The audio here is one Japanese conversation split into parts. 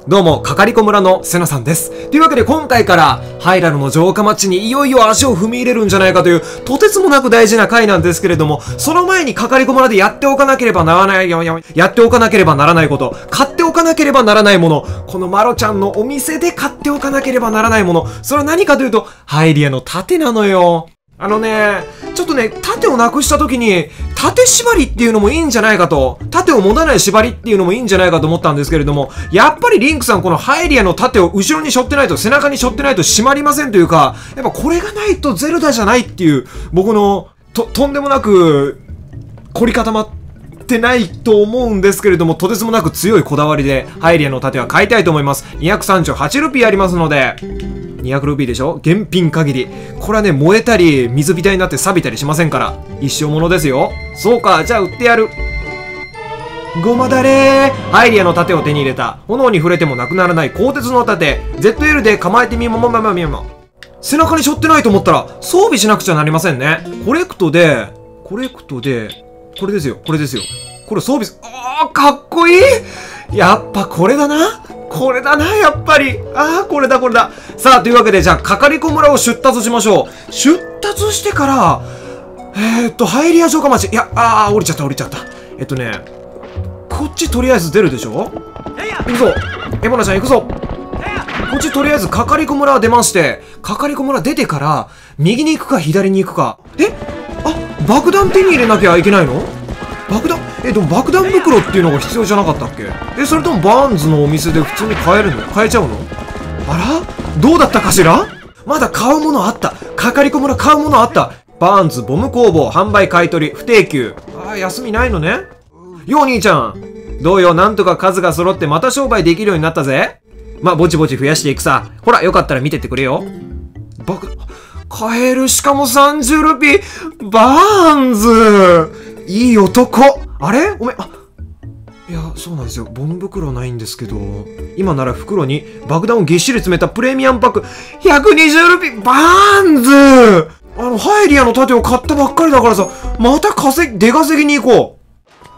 どうも、かかりこ村のセナさんです。というわけで今回から、ハイラルの城下町にいよいよ足を踏み入れるんじゃないかという、とてつもなく大事な回なんですけれども、その前にかかりこ村でやっておかなければならない、やっておかなければならないこと、買っておかなければならないもの、このマロちゃんのお店で買っておかなければならないもの、それは何かというと、ハイリアの盾なのよ。ちょっとね、盾をなくした時に、盾縛りっていうのもいいんじゃないかと、盾を持たない縛りっていうのもいいんじゃないかと思ったんですけれども、やっぱりリンクさんこのハイリアの盾を後ろに背負ってないと、背中に背負ってないと締まりませんというか、やっぱこれがないとゼルダじゃないっていう、僕の、とんでもなく、凝り固まってないと思うんですけれども、とてつもなく強いこだわりで、ハイリアの盾は買いたいと思います。238ルピーありますので、200ルピーでしょ？現品限り。これはね、燃えたり、水浸しになって錆びたりしませんから。一生ものですよ。そうか、じゃあ売ってやる。ごまだれー。ハイリアの盾を手に入れた。炎に触れてもなくならない鋼鉄の盾。ZL で構えてみも。背中に背負ってないと思ったら、装備しなくちゃなりませんね。コレクトで、これですよ。これ装備かっこいい。やっぱこれだな、やっぱり。これだ。さあ、というわけで、じゃあ、かかりこ村を出立しましょう。出立してから、ハイリア城下町。いや、降りちゃった。こっちとりあえず出るでしょ？行くぞ。エボナちゃん行くぞ。こっちとりあえずかかりこ村出まして、かかりこ村出てから、右に行くか左に行くか。爆弾手に入れなきゃいけないの？爆弾？でも爆弾袋っていうのが必要じゃなかったっけ？それともバーンズのお店で普通に買えるの？買えちゃうの？あら？どうだったかしら？まだ買うものあった。かかりこ村買うものあった。バーンズボム工房販売買取不定休。休みないのね。よう兄ちゃん。どうよ、なんとか数が揃ってまた商売できるようになったぜ。ぼちぼち増やしていくさ。ほら、よかったら見てってくれよ。買える、しかも30ルピー。バーンズ。いい男。あれ？ごめん。いや、そうなんですよ。ボム袋ないんですけど、今なら袋に爆弾をぎっしり詰めたプレミアムパック、120ルピー。バーンズ。ハイリアの盾を買ったばっかりだからさ、また出稼ぎに行こう。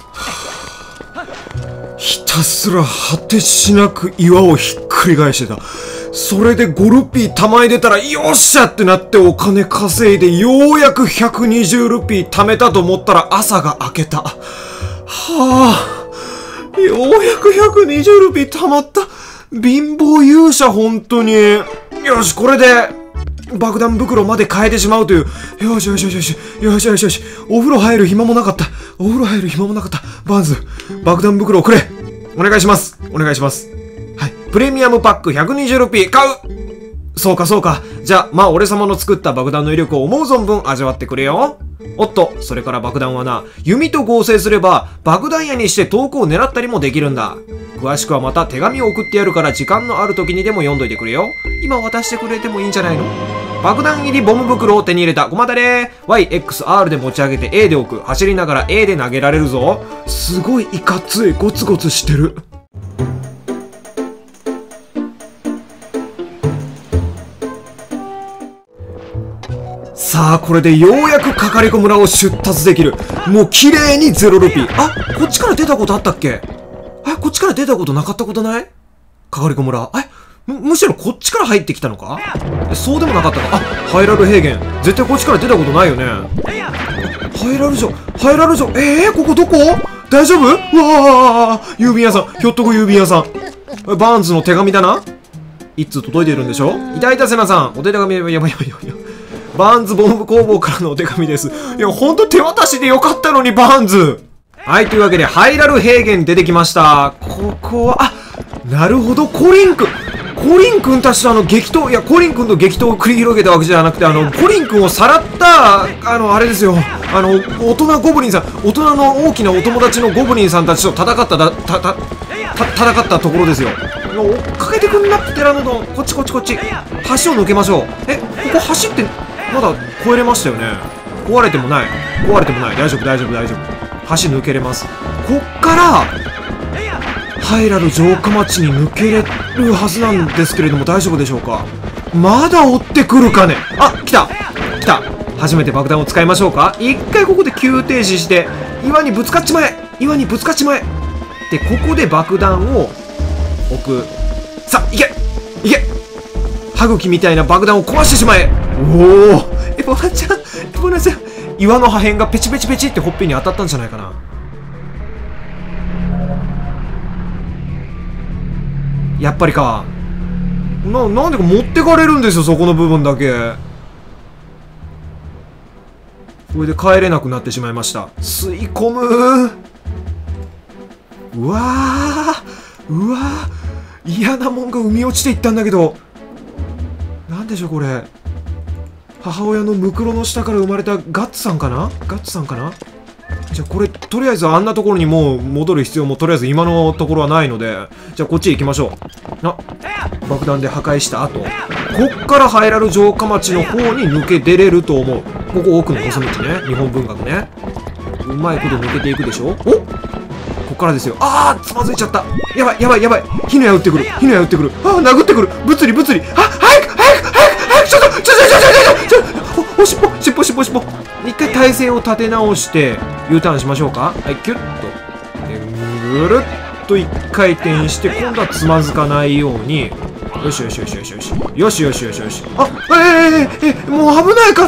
ひたすら果てしなく岩をひっくり返してた。それで5ルピー玉入れたら、よっしゃってなってお金稼いで、ようやく120ルピー貯めたと思ったら朝が明けた。ようやく120ルピー貯まった。貧乏勇者、本当に。よし、これで、爆弾袋まで変えてしまうという。よし。お風呂入る暇もなかった。バーンズ、爆弾袋をくれ。お願いします。はい。プレミアムパック120ルピー買う。そうか。じゃあ、俺様の作った爆弾の威力を思う存分味わってくれよ。おっと、それから爆弾はな、弓と合成すれば、爆弾矢にして遠くを狙ったりもできるんだ。詳しくはまた手紙を送ってやるから時間のある時にでも読んどいてくれよ。今渡してくれてもいいんじゃないの？爆弾入りボム袋を手に入れた。ごまだれー。YXR で持ち上げて A で置く。走りながら A で投げられるぞ。すごいいかつい。ゴツゴツしてる。さあ、これでようやくかかりこ村を出立できる。もう綺麗に0ルピー。こっちから出たことあったっけ？こっちから出たことなかったことない？かかりこ村。むしろこっちから入ってきたのか？そうでもなかったか。ハイラル平原。絶対こっちから出たことないよね。ハイラル城。ここどこ？大丈夫？うわー、郵便屋さん。ひょっとこ郵便屋さん。バーンズの手紙だな。一通届いているんでしょ？いたセナさん。お手紙、やばい。バーンズボム工房からのお手紙です。いや、ほんと手渡しでよかったのに、バーンズ。はい、というわけで、ハイラル平原出てきました。ここは、なるほど、コリン君たちと激闘、いや、コリン君と激闘を繰り広げたわけじゃなくて、コリン君をさらった、あれですよ。大人ゴブリンさん、大人の大きなお友達のゴブリンさんたちと戦ったところですよ。追っかけてくんな、プテラノドン。こっち。橋を抜けましょう。ここ橋って、まだ越えれましたよね。壊れてもない。大丈夫。橋抜けれます。こっから、ハイラル城下町に抜けれるはずなんですけれども、大丈夫でしょうか？まだ追ってくるかね？来た。初めて爆弾を使いましょうか？一回ここで急停止して、岩にぶつかっちまえ。で、ここで爆弾を置く。 さあ、いけいけ、歯茎みたいな爆弾を壊してしまえ。おお、エボナちゃん、エボナちゃん、岩の破片がペチペチペチってほっぺに当たったんじゃないかな。やっぱりか。なんでか持ってかれるんですよ、そこの部分だけ。これで帰れなくなってしまいました。吸い込む。うわー、うわー、嫌なもんが海に落ちていったんだけど。なんでしょうこれ。母親のムクロの下から生まれたガッツさんかな。ガッツさんかな。じゃあこれとりあえずあんなところにもう戻る必要もとりあえず今のところはないので、じゃあこっち行きましょう。爆弾で破壊した後、こっからハイラル城下町の方に抜け出れると思う。ここ奥の細道ね、日本文学ね。うまいこと抜けていくでしょ。お、こっからですよ。あー、つまずいちゃった。やばいやばいやばい、火の矢撃ってくる、火の矢撃ってくる。あー、殴ってくる、物理物理。あ、早く早く早く早く、ちょっと尻尾尻尾尻尾尻尾。一回体勢を立て直して U ターンしましょうか。はい、キュッとでぐるっと一回転して、今度はつまずかないように。よしよしよしよしよしよしよしよしよし。あ、もう危ないか。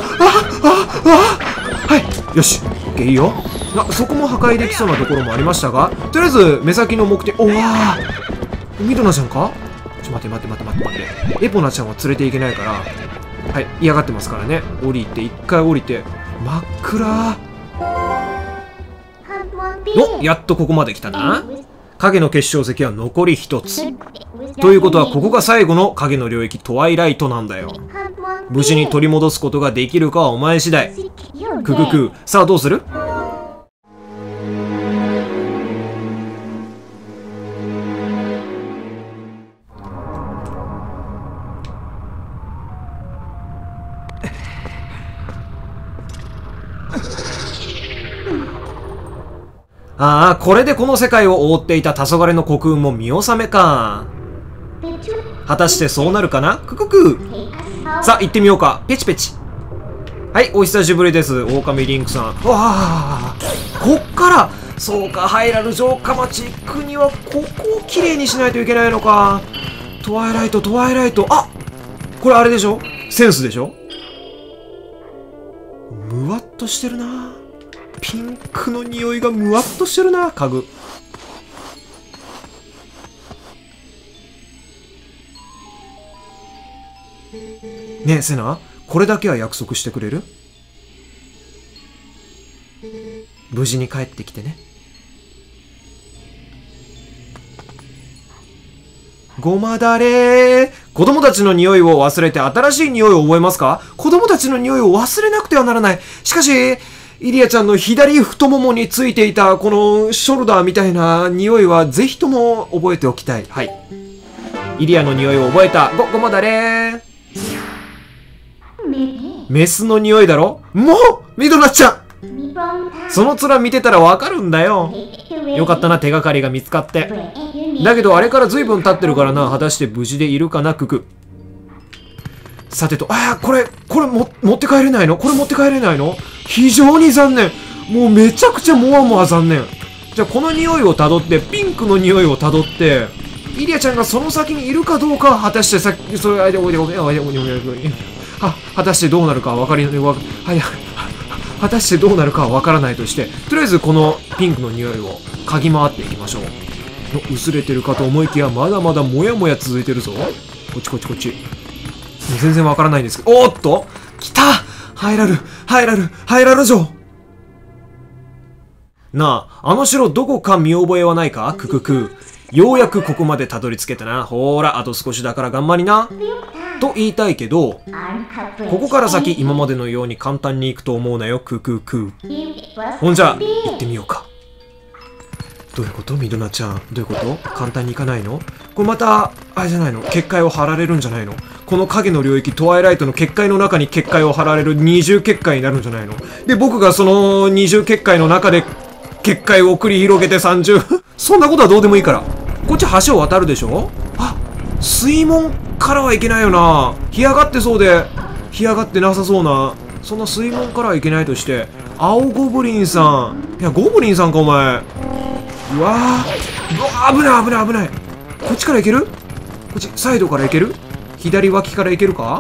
はい、よし、オッケー、いいよ。そこも破壊できそうなところもありましたが、とりあえず目先の目的。おわー、ミドナちゃんか。待って待って待って待って待って、エポナちゃんは連れていけないから。はい、嫌がってますからね。降りて、一回降りて。真っ暗。お、やっとここまで来たな。影の結晶石は残り1つ。ということはここが最後の影の領域トワイライトなんだよ。無事に取り戻すことができるかはお前次第。ククク。さあどうする？ああ、これでこの世界を覆っていた黄昏の黒雲も見納めか。果たしてそうなるかな。ククク。さあ行ってみようか。ペチペチ。はい、お久しぶりです、狼リンクさん。わあ、こっからそうか、ハイラル城下町行くにはここをきれいにしないといけないのか。トワイライト、トワイライト。あ、これあれでしょ、センスでしょ。むわっとしてるな。ピンクの匂いがむわっとしてるな、家具。ねえセナ、これだけは約束してくれる？無事に帰ってきてね。ごまだれー。子供たちの匂いを忘れて新しい匂いを覚えますか？子供たちの匂いを忘れなくてはならない。しかしイリアちゃんの左太ももについていたこのショルダーみたいな匂いはぜひとも覚えておきたい。はい、イリアの匂いを覚えた。ごまだれー。メスの匂いだろ。もうミドナちゃん、その面見てたらわかるんだよ。よかったな、手がかりが見つかって。だけどあれから随分経ってるからな。果たして無事でいるかな、クク。さてと、これ持って帰れないの？これ持って帰れないの？非常に残念。もうめちゃくちゃもわもわ残念。じゃあこの匂いをたどって、ピンクの匂いをたどって、イリアちゃんがその先にいるかどうか、果たして果たしてどうなるかは果たしてどうなるかはわからないとして、とりあえずこのピンクの匂いを嗅ぎ回っていきましょう。薄れてるかと思いきや、まだまだもやもや続いてるぞ。こっちこっちこっち。全然わからないんですけど、おーっと来た。ハイラル城。なあ、あの城どこか見覚えはないか？ククク。ようやくここまでたどり着けたな。ほーら、あと少しだから頑張りな。と言いたいけど、ここから先今までのように簡単に行くと思うなよ、ククク。ほんじゃ、行ってみようか。どういうこと？ミドナちゃん。どういうこと？簡単に行かないの？これまた、あれじゃないの？結界を張られるんじゃないの？この影の領域、トワイライトの結界の中に結界を張られる二重結界になるんじゃないの？で、僕がその二重結界の中で結界を繰り広げて30そんなことはどうでもいいから。こっち橋を渡るでしょ？あ、水門からはいけないよな。干上がってそうで、干上がってなさそうな。そんな水門からはいけないとして、青ゴブリンさん。いや、ゴブリンさんか、お前。うわー、危ない。こっちから行ける？ っち、サイドから行ける？左脇から行けるか？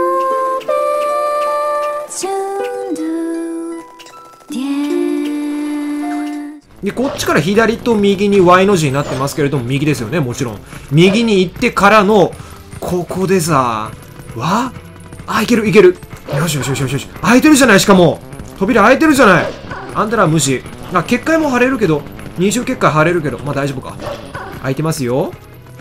で、こっちから左と右に Y の字になってますけれども、右ですよね、もちろん。右に行ってからの、ここでさ、いけるいける。よしよしよしよしよし。開いてるじゃない、しかも。扉開いてるじゃない。あんたらは無視。結界も貼れるけど、二重結界貼れるけど、まあ大丈夫か。開いてますよ。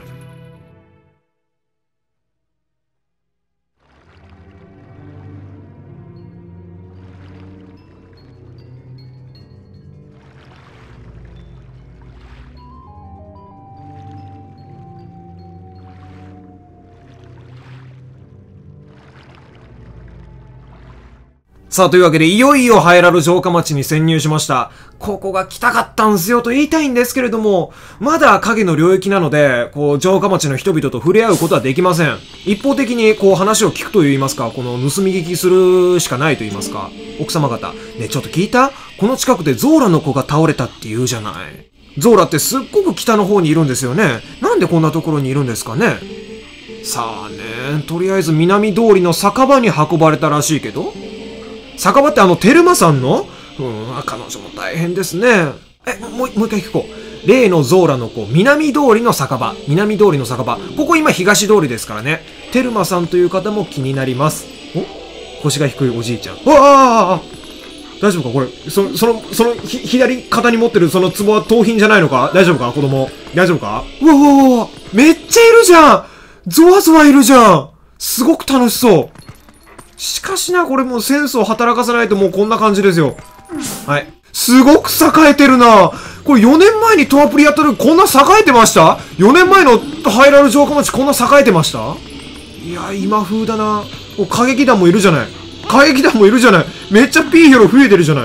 さあ、というわけで、いよいよハイラル城下町に潜入しました。ここが来たかったんすよと言いたいんですけれども、まだ影の領域なので、城下町の人々と触れ合うことはできません。一方的に、話を聞くと言いますか、盗み聞きするしかないと言いますか。奥様方。ね、ちょっと聞いた？この近くでゾーラの子が倒れたって言うじゃない。ゾーラってすっごく北の方にいるんですよね。なんでこんなところにいるんですかね。さあね、とりあえず南通りの酒場に運ばれたらしいけど、酒場ってテルマさんの？彼女も大変ですね。もう一回聞こう。例のゾーラの子、南通りの酒場。南通りの酒場。ここ今東通りですからね。テルマさんという方も気になります。腰が低いおじいちゃん。大丈夫かこれ。左肩に持ってるその壺は盗品じゃないのか？大丈夫か子供。大丈夫か？めっちゃいるじゃん！ゾワゾワいるじゃん！すごく楽しそう。しかしな、これもうセンスを働かせないともうこんな感じですよ。はい。すごく栄えてるな。これ4年前にトアプリやった時こんな栄えてました？ 4 年前のハイラル城下町こんな栄えてました？いや、今風だな。歌劇団もいるじゃない。歌劇団もいるじゃない。めっちゃピーヒョロ増えてるじゃない。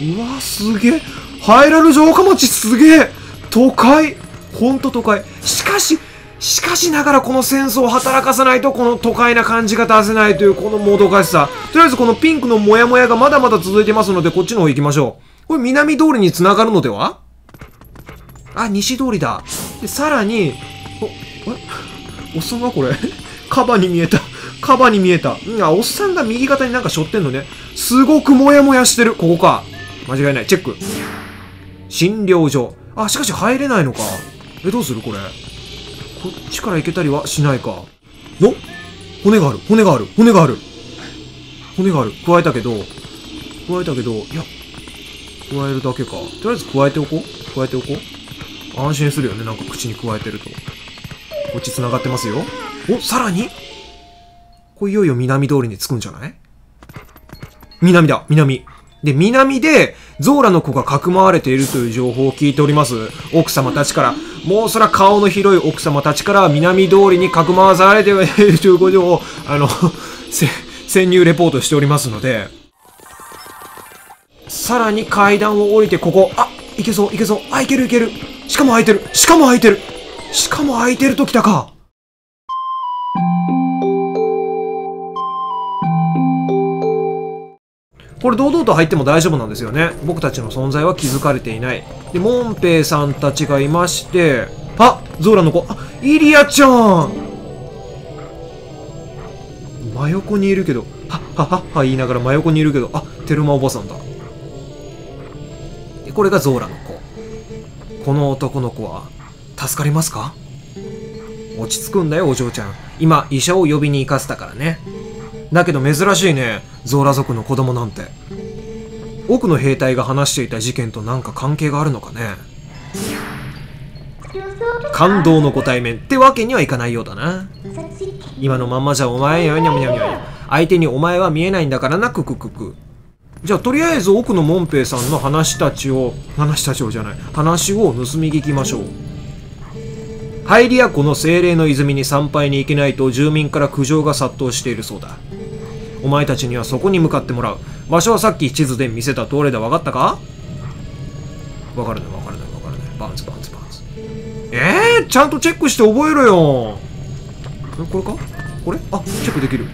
うわ、すげえ。ハイラル城下町すげえ。都会。ほんと都会。しかしながらこのセンスを働かさないとこの都会な感じが出せないというこのもどかしさ。とりあえずこのピンクのモヤモヤがまだまだ続いてますのでこっちの方行きましょう。これ南通りに繋がるのでは？西通りだ。で、さらに、おっさんがこれカバに見えた。カバに見えた。おっさんが右肩になんか背負ってんのね。すごくモヤモヤしてる。ここか。間違いない。チェック。診療所。しかし入れないのか。どうするこれ。こっちから行けたりはしないか。骨がある。骨がある。骨がある。骨がある。加えたけど、いや、加えるだけか。とりあえず加えておこう。加えておこう。安心するよね。なんか口に加えてると。こっち繋がってますよ。さらにこれいよいよ南通りに着くんじゃない？南だ。南。で、南で、ゾーラの子がかくまわれているという情報を聞いております。奥様たちから。もうそら顔の広い奥様たちから南通りにかくまわされているということを、潜入レポートしておりますので、さらに階段を降りてここ、いけそう、いけそう、いけるいける。しかも開いてる。しかも開いてる。しかも開いてると来たか。これ堂々と入っても大丈夫なんですよね。僕たちの存在は気づかれていない。で、モンペイさんたちがいまして、ゾーラの子、イリアちゃん真横にいるけど、言いながら真横にいるけど、テルマおばさんだ。で、これがゾーラの子。この男の子は、助かりますか？落ち着くんだよ、お嬢ちゃん。今、医者を呼びに行かせたからね。だけど珍しいね、ゾーラ族の子供なんて。奥の兵隊が話していた事件となんか関係があるのかね。感動のご対面ってわけにはいかないようだな。今のまんまじゃお前よにゃむにゃむにゃ。相手にお前は見えないんだからな、クククク。じゃあとりあえず奥のモンペイさんの話を盗み聞きましょう。ハイリア湖の精霊の泉に参拝に行けないと住民から苦情が殺到しているそうだ。お前たちにはそこに向かってもらう。場所はさっき地図で見せた通りだ。分かったか？分かるね。バンズ。ちゃんとチェックして覚えろよ。これか？これ？チェックできる。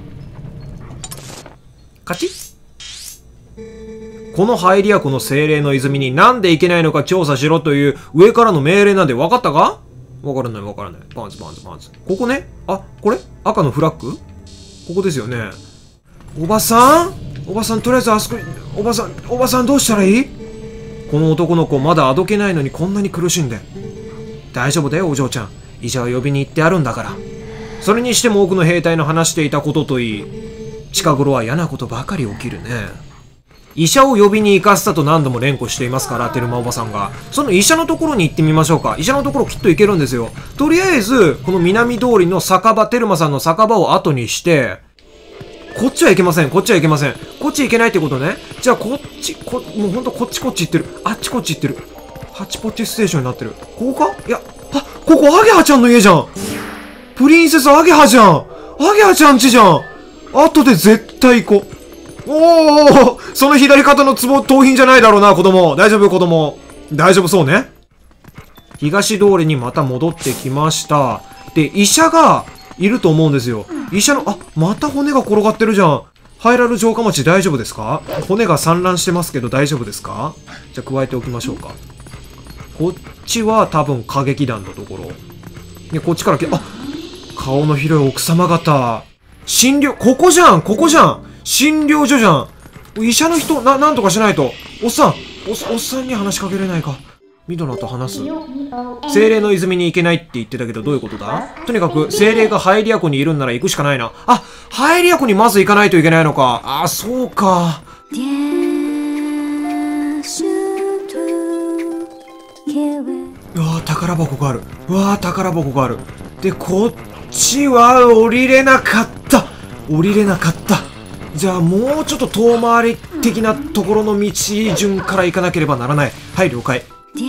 勝ち？このハイリア湖の精霊の泉になんで行けないのか調査しろという上からの命令なんで分かったか？ わからないわからない。パンツパンツパンツ。ここね。あ、これ赤のフラッグここですよね。おばさんとりあえずあそこに、おばさんどうしたらいい？この男の子まだあどけないのにこんなに苦しんで。大丈夫だよお嬢ちゃん。医者を呼びに行ってあるんだから。それにしても多くの兵隊の話していたことといい、近頃は嫌なことばかり起きるね。医者を呼びに行かせたと何度も連呼していますから、テルマおばさんが。その医者のところに行ってみましょうか。医者のところきっと行けるんですよ。とりあえず、この南通りの酒場、テルマさんの酒場を後にして、こっちは行けません。こっちは行けません。こっち行けないってことね。じゃあこっち、もうほんとこっち行ってる。あっちこっち行ってる。ハチポッチステーションになってる。ここか？いや、あ、ここアゲハちゃんの家じゃん。プリンセスアゲハじゃん。アゲハちゃん家じゃん。後で絶対行こう。おー、その左肩のツボ盗品じゃないだろうな、子供。大丈夫、子供。大丈夫そうね。東通りにまた戻ってきました。で、医者がいると思うんですよ。医者の、あ、また骨が転がってるじゃん。ハイラル城下町大丈夫ですか？骨が散乱してますけど大丈夫ですか？じゃあ加えておきましょうか。こっちは多分歌劇団のところ。ね、こっちからあ、顔の広い奥様方。ここじゃん診療所じゃん。医者の人、なんとかしないと。おっさんに話しかけれないか。ミドナと話す。精霊の泉に行けないって言ってたけど、どういうことだ？とにかく、精霊がハイリア湖にいるんなら行くしかないな。あ、ハイリア湖にまず行かないといけないのか。あ、そうか。うわぁ、宝箱がある。で、こっちは降りれなかった。じゃあもうちょっと遠回り的なところの道順から行かなければならない。はい、了解。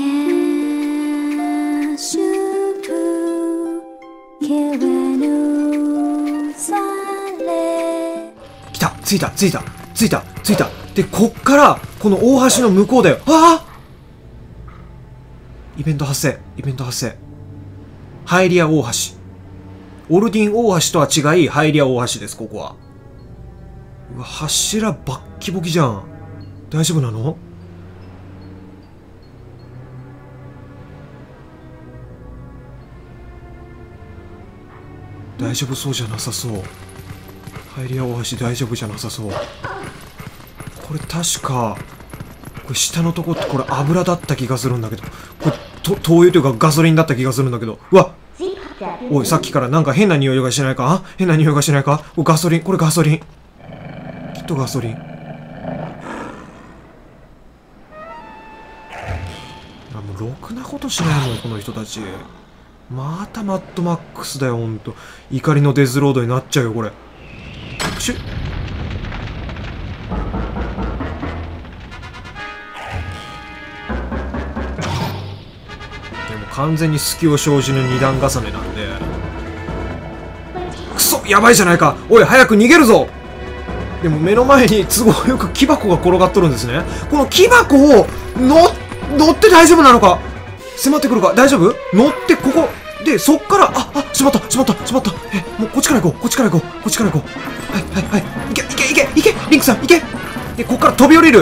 来た、着いた。で、こっからこの大橋の向こうだよ。ああ！イベント発生。ハイリア大橋。オルディン大橋とは違い、ハイリア大橋です、ここは。うわ、柱バッキボキじゃん。大丈夫なの？大丈夫そうじゃなさそう。ハイリア大橋大丈夫じゃなさそう。これ確か、これ下のとこってこれ油だった気がするんだけど。これ灯油というかガソリンだった気がするんだけど。うわ！おい、さっきからなんか変な匂いがしないか？これガソリン。きっとガソリン。もうろくなことしないもん、この人たち。またマッドマックスだよ、ほんと。怒りのデズロードになっちゃうよ、これ。でも完全に隙を生じぬ二段重ねなんで。くそ、やばいじゃないか。おい、早く逃げるぞ。でも目の前に都合よく木箱が転がっとるんですね。この木箱を乗って大丈夫なのか？迫ってくるか？大丈夫？乗ってここで、そっから、しまった。もうこっちから行こう。はい。いけリンクさん、いけ。で、こっから飛び降りる。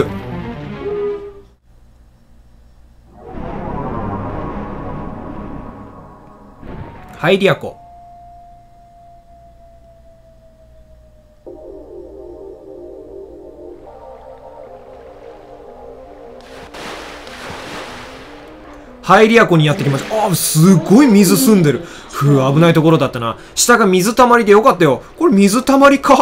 ハイリア湖。ハイリア湖にやってきました。あ、すごい水澄んでる。危ないところだったな。下が水たまりでよかったよ。これ水たまりか？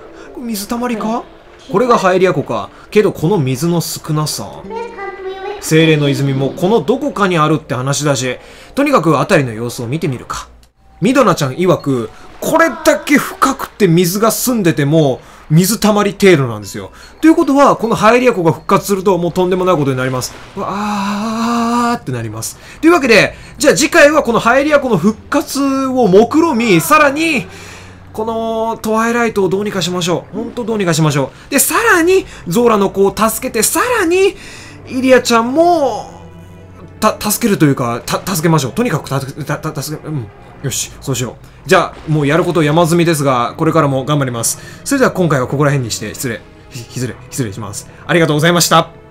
これがハイリア湖か。けどこの水の少なさ。精霊の泉もこのどこかにあるって話だし、とにかく辺りの様子を見てみるか。ミドナちゃん曰く、これだけ深くて水が澄んでても、水たまり程度なんですよ。ということは、このハイリア湖が復活すると、もうとんでもないことになります。ってなります。というわけで、じゃあ次回はこのハイリア湖の復活を目論み、さらに、このトワイライトをどうにかしましょう。ほんとどうにかしましょう。で、さらに、ゾーラの子を助けて、さらに、イリアちゃんも、助けるというか、助けましょう。とにかく助け、よし、そうしよう。じゃあ、もうやること山積みですが、これからも頑張ります。それでは今回はここら辺にして、失礼します。ありがとうございました。